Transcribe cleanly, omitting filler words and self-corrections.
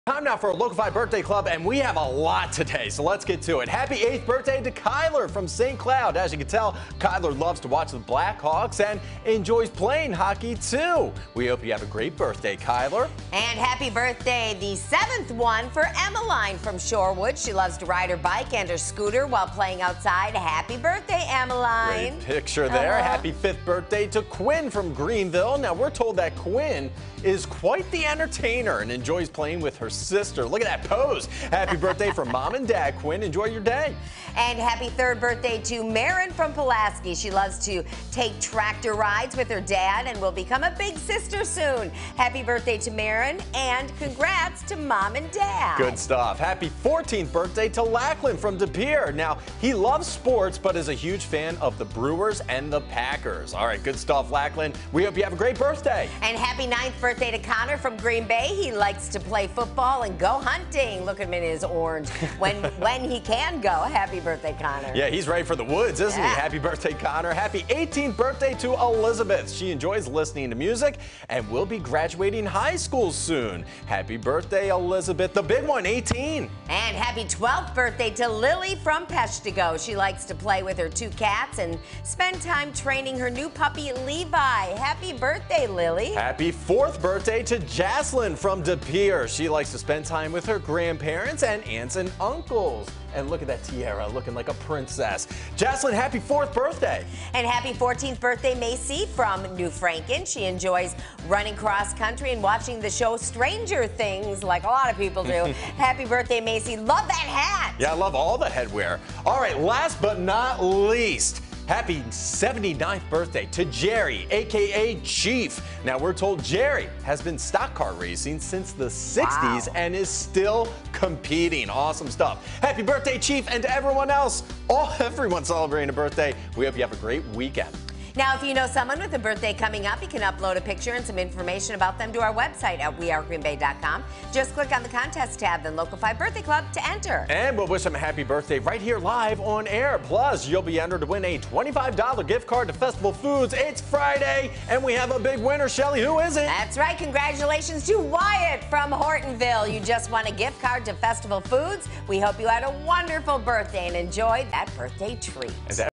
Time now for a Local 5 Birthday Club, and we have a lot today, so let's get to it. Happy 8th birthday to Kyler from St. Cloud. As you can tell, Kyler loves to watch the Blackhawks and enjoys playing hockey too. We hope you have a great birthday, Kyler. And happy birthday, the 7th one for Emmeline from Shorewood. She loves to ride her bike and her scooter while playing outside. Happy birthday, Emmeline. Great picture there. Happy 5th birthday to Quinn from Greenville. Now, we're told that Quinn is quite the entertainer and enjoys playing with her sister. Look at that pose. Happy birthday from Mom and Dad, Quinn. Enjoy your day. And happy 3rd birthday to Marin from Pulaski. She loves to take tractor rides with her dad and will become a big sister soon. Happy birthday to Marin, and congrats to Mom and Dad. Good stuff. Happy 14th birthday to Lachlan from De Pere. Now, he loves sports, but is a huge fan of the Brewers and the Packers. All right, good stuff, Lachlan. We hope you have a great birthday. And happy 9th birthday to Connor from Green Bay. He likes to play football and go hunting. Look at him in his orange. When he can go. Happy birthday, Connor. Yeah, he's ready for the woods, isn't he? Happy birthday, Connor. Happy 18th birthday to Elizabeth. She enjoys listening to music and will be graduating high school soon. Happy birthday, Elizabeth, the big one, 18. And happy 12th birthday to Lily from Peshtigo. She likes to play with her 2 cats and spend time training her new puppy, Levi. Happy birthday, Lily. Happy 4th birthday to Jaslyn from De Pere. She likes to spend time with her grandparents and aunts and uncles. And look at that tiara, looking like a princess. Jaslyn, happy 4th birthday. And happy 14th birthday, Macy from New Franken. She enjoys running cross country and watching the show Stranger Things, like a lot of people do. Happy birthday, Macy. Love that hat. Yeah, I love all the headwear. All right, last but not least, happy 79th birthday to Jerry, a.k.a. Chief. Now, we're told Jerry has been stock car racing since the 60s and is still competing. Awesome stuff. Happy birthday, Chief, and to everyone else, everyone celebrating a birthday. We hope you have a great weekend. Now, if you know someone with a birthday coming up, you can upload a picture and some information about them to our website at wearegreenbay.com. Just click on the contest tab, then Local 5 Birthday Club to enter. And we'll wish them a happy birthday right here live on air. Plus, you'll be entered to win a $25 gift card to Festival Foods. It's Friday, and we have a big winner. Shelly, who is it? That's right. Congratulations to Wyatt from Hortonville. You just won a gift card to Festival Foods. We hope you had a wonderful birthday and enjoyed that birthday treat.